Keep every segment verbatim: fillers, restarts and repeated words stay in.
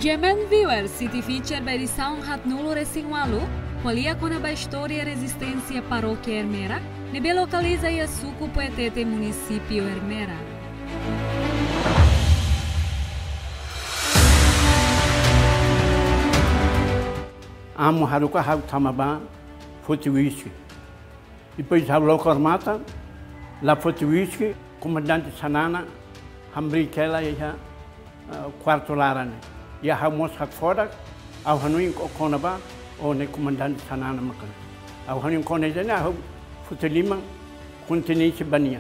Gemen viewer City Feature edição Hatnulo Racing Walu, qualia com a história e resistência paróquia Ermera, nebe localiza e suco poetete município Ermera. Amo haruka hau tamaba fotiwiski. Depois hau local mata, la fotiwiski, comandante Sanana, hambri kela ya quarto larane. Ya hau mos hak fodak, au hanuin konaba, o ne comandante Sanana makan. Au hanuin konejana hau fotilima, continente bania.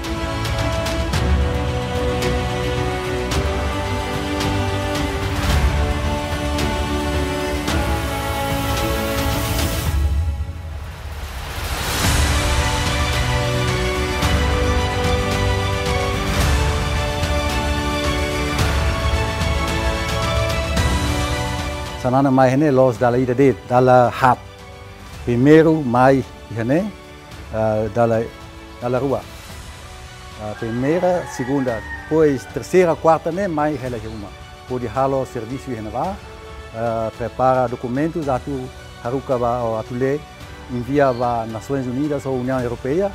Sanana mai hene los dalla ida de dalla hap primeiro mai hene uh, dalla dalla rua uh, primeira segunda depois terceira quarta ne mai hela uma pode halo serviço hene va uh, prepara documentos atu haruka va ou atule envia va Nações Unidas ou União Europeia.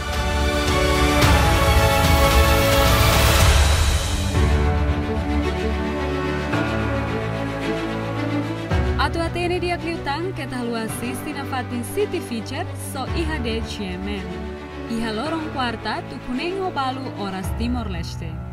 Atu atene dia kliutang que tahlu assiste na fatin City Feature so iha de Gemen. Iha lorong quarta tu kunengo balu oras Timor Leste.